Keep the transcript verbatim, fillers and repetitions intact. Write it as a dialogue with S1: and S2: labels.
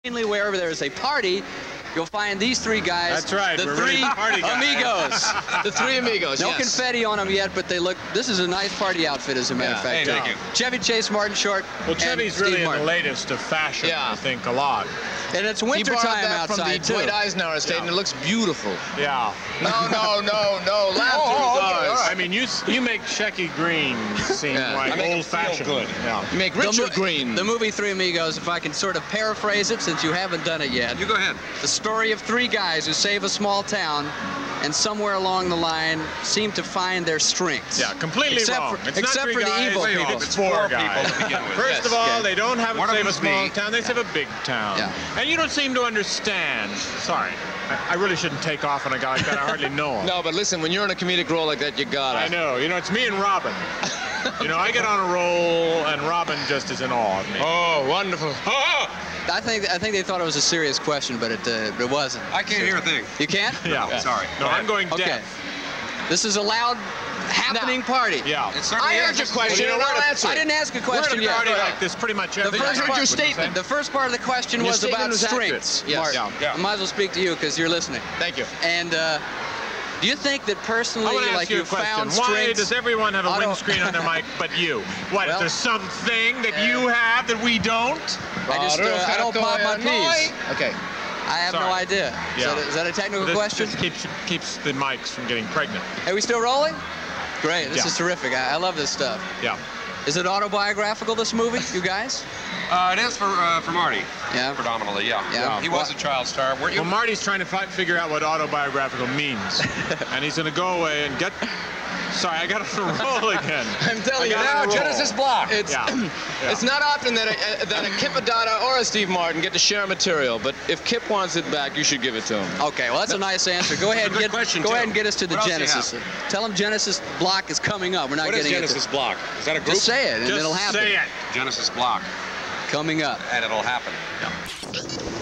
S1: Mainly wherever there is a party, you'll find these three guys.
S2: That's right.
S1: The
S2: We're
S1: three
S2: really party guys.
S1: amigos.
S3: The three amigos.
S1: No
S3: yes.
S1: confetti on them yet, but they look. This is a nice party outfit, as a matter
S3: Yeah.
S1: of fact.
S3: Hey,
S1: Thank
S3: thank
S1: you. Chevy Chase, Martin Short.
S2: Well,
S1: and
S2: Chevy's
S1: Steve
S2: really in
S1: Martin.
S2: the latest of fashion.
S3: Yeah.
S2: I think a lot.
S1: And it's
S3: He
S1: winter
S3: borrowed
S1: time
S3: that from the
S1: outside too.
S3: Dwight Eisenhower estate,
S2: Yeah.
S3: and it looks beautiful.
S2: Yeah.
S3: No, no, no, no. Laughter
S2: Oh,
S3: is
S2: okay,
S3: ours.
S2: all right. I mean, you you make Shecky Green seem
S3: Yeah.
S2: like
S3: I make him
S2: old-fashioned.
S3: feel good.
S2: Yeah.
S3: You make
S1: The
S3: Richard
S1: mo-
S3: Green.
S1: The movie Three Amigos, if I can sort of paraphrase it, since you haven't done it yet.
S4: You go ahead.
S1: The story of three guys who save a small town, and somewhere along the line seem to find their strengths.
S2: Yeah, completely
S1: except
S2: wrong.
S1: For,
S2: it's
S1: except
S2: not three
S1: for
S2: guys,
S1: the evil
S2: way
S1: people.
S2: off. It's four,
S4: four
S2: guys.
S4: people to begin with.
S2: First
S3: Yes,
S2: of all,
S1: okay.
S2: they don't have
S4: One
S2: to
S4: of
S2: save a
S4: them's
S2: small
S4: me.
S2: town. They save a big town.
S1: Yeah.
S2: And you don't seem to understand. Sorry. I, I really shouldn't take off on a guy like that. I hardly know him.
S3: No, but listen, when you're in a comedic role like that, you gotta.
S2: I know. You know, it's me and Robin. You know, I get on a roll, and Robin just is in awe of me.
S3: Oh, wonderful. Oh!
S1: I think I think they thought it was a serious question, but it uh, it wasn't.
S4: I can't hear a thing.
S1: You can't?
S2: Yeah.
S4: No, sorry.
S2: No, I'm going deaf.
S1: Okay. This is a loud, happening party.
S2: Yeah.
S4: It certainly
S3: I
S4: is.
S3: heard your
S4: This is-
S3: question,
S2: Well,
S3: and
S2: you know
S3: I'll
S2: what?
S3: answer
S1: I
S3: it.
S1: didn't ask a
S2: We're at
S1: question
S2: a
S1: yet.
S2: party
S1: Go ahead.
S2: like this pretty much
S1: The
S2: every
S1: first,
S3: heard
S1: part,
S3: your statement.
S1: the first part of the question
S3: And your
S1: was
S3: statement
S1: about
S3: was accurate.
S1: strengths.
S3: Yes.
S1: Martin.
S2: Yeah.
S4: Yeah.
S1: I might as well speak to you because you're listening.
S3: Thank you.
S1: And uh, do you think that personally,
S2: I want to ask
S1: like
S2: you a
S1: you
S2: question.
S1: found
S2: Why
S1: strengths?
S2: does everyone have a
S1: Auto-
S2: windscreen on their mic but you? What,
S1: Well,
S2: there's something that you have that we don't?
S1: I just uh, I don't pop my peas.
S3: Okay.
S1: I have no
S2: Sorry.
S1: idea. Is,
S2: Yeah.
S1: that, is that a technical
S2: This,
S1: question?
S2: this keeps, keeps the mics from getting pregnant.
S1: Are we still rolling? Great. This
S2: Yeah.
S1: is terrific. I, I love this stuff.
S2: Yeah.
S1: Is it autobiographical, this movie, you guys?
S4: Uh, it is for uh, for Marty.
S1: Yeah.
S4: Predominantly, yeah.
S1: Yeah.
S4: He was a child star, weren't you?
S2: Well, Marty's trying to fi figure out what autobiographical means. And he's going to go away and get... Sorry, I got on a roll again.
S3: I'm telling
S2: I
S3: you
S2: got on
S3: now,
S2: a roll.
S3: Genesis Block. It's
S2: Yeah. Yeah.
S3: it's not often that a, that a Kip Addotta or a Steve Martin get to share material, but if Kip wants it back, you should give it to him.
S1: Okay, well, that's a nice answer. Go ahead and
S4: good
S1: get
S4: question,
S1: go
S4: too.
S1: ahead and get us to the
S4: What else do you
S1: Genesis. Tell them Genesis Block is coming up. We're not
S4: What is
S1: getting
S4: Genesis
S1: it.
S4: Block? Is that a
S1: To,
S4: group?
S1: just say it, and
S2: Just
S1: it'll happen.
S2: say it.
S4: Genesis Block,
S1: Coming up.
S4: and it'll happen.
S2: Yeah.